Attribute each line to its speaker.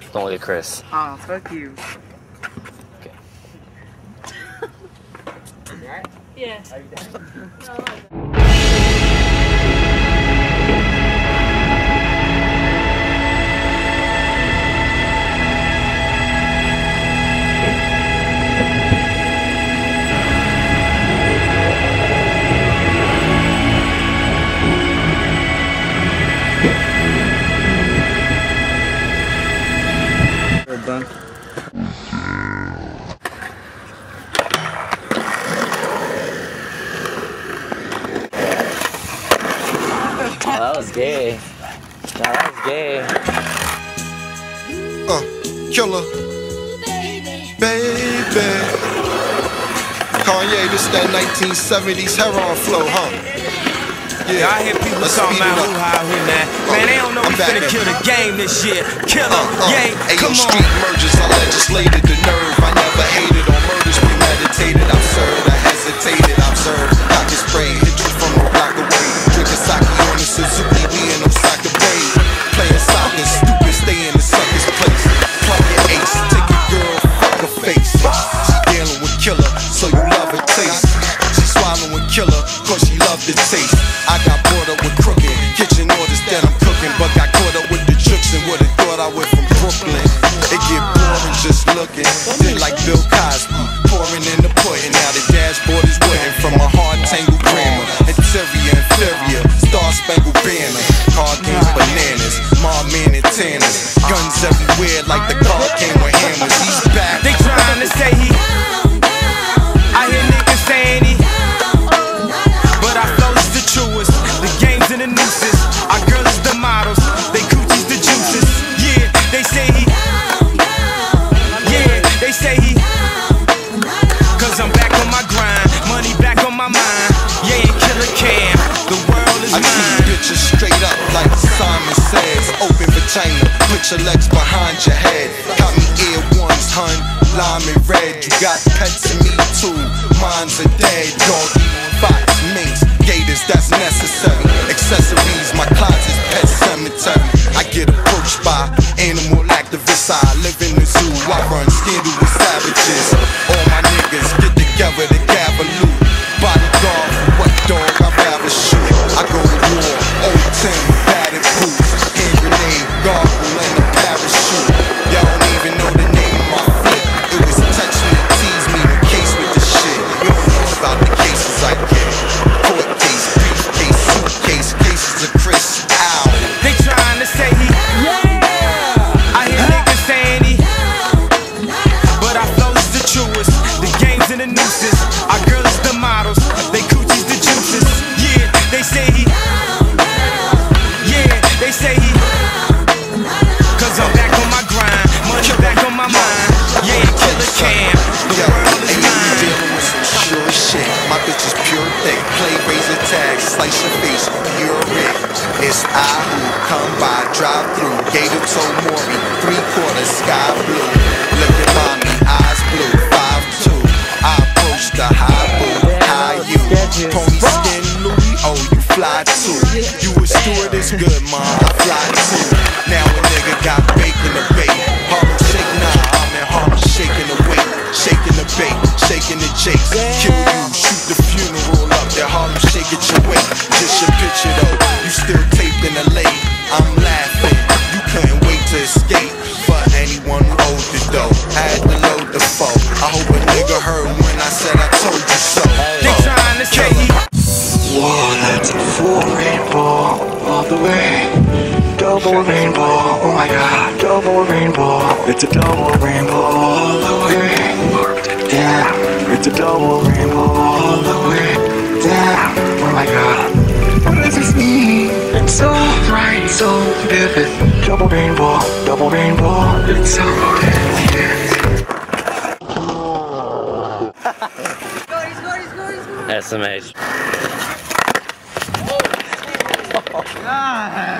Speaker 1: Don't look at Chris.
Speaker 2: Oh, fuck you.
Speaker 1: Okay.
Speaker 3: Yeah.
Speaker 2: Done.
Speaker 1: That was gay. That was gay.
Speaker 4: Killer. Baby. Kanye, this that 1970s heroin flow, huh?
Speaker 5: Yeah, I hear people talking about hoo-ha here now. Man, they don't know we finna kill the game this year. Killer, yeah, come on.
Speaker 4: Street mergers, I legislated the nerve. I never hated on murders premeditated. I've served, I hesitated, I've served. I can spray, hit you from a block away. Drink a sake on the Suzuki, we in Osaka Bay. Playing soccer, stupid, stay in the sucker's place. Plug your ace, take your girl, fuck her face. She dealing with killer, so you love her taste. She swallowing killer, cause she love the taste. I got bored up with crooked kitchen orders that I'm cooking, but got caught up with the tricks and would've thought I went from Brooklyn. It get boring just looking, then like Bill Cosby, pouring in the pudding. Now the dashboard is wooden from a hard tangled grammar. Interior, inferior, star spangled banner. Hard game bananas, mom man and tanners. Guns everywhere like the car came with hammers. He's back.
Speaker 5: They trying to say he. I hear niggas saying he. But I flow is the truest. The games and the nooses. Our girls is the models. They coochies the juices. Yeah, they say he. Yeah, they say he. Cause I'm back on my grind. Money back on my mind. Yeah, Killer Cam. The world is
Speaker 4: I
Speaker 5: mine.
Speaker 4: keep bitches straight up like Simon says. Open vagina, put your legs behind your head. Got me ear ones, hun, lime and red. You got pets in me too, mine's a dead doggy. Fox, minks, gators, that's necessary. Accessories, my closet's pet cemetery. I get approached by animal activists. I live in the zoo, I run scandal with savages. All my niggas get together to gather loot. Bodyguard, wet dog, I'd rather shoot. I go to war, old Tim, batted boots. Hand grenade, gargle, and a parachute. Y'all don't even know the name of my flip. It was touch me, tease me, the case with the shit. You don't know about the cases I get. Court case, briefcase, suitcase, cases of Chris, ow.
Speaker 5: They trying to say he. I hear niggas saying he. But I flow is the truest. The games and the nooses. Our girls is the models. They coochies the juices. Yeah, they say he. Yeah, they say he. Cause I'm back on my grind. Money back on my mind. Yeah, Killer Cam. The world is mine.
Speaker 4: Dealing with some sure shit. My bitch is pure thick. Play razor tag, slice your face, pure rig. It's I who come by, drive through. Gator toe Maury, 3/4 sky blue. Look at mommy, eyes blue, 5'2". I approach the high boo, high you. Pony skin Louis, oh you fly too. You a stewardess, good mom, I fly too. Now a nigga got bacon to bake. Harlem shake, nah, I'm in Harlem shaking the weight. Shaking the bait, shaking the jakes. Kill you, shoot the funeral up. That Harlem shake it your weight. Just your picture though, you still taped in the lake. I'm laughing, you couldn't wait to escape. For anyone who owed the dough, I had to load the foe. I hope a nigga heard when I said I told you so.
Speaker 5: They trying to say he.
Speaker 6: Whoa, that's a full rainbow all the way. Double rainbow, oh my god, double rainbow. It's a double rainbow all the way. Yeah, it's a double rainbow all the way. Yeah, oh my god. What does this mean? It's so bright, so vivid. Double rainbow, it's so vivid.
Speaker 1: SMH.
Speaker 2: God.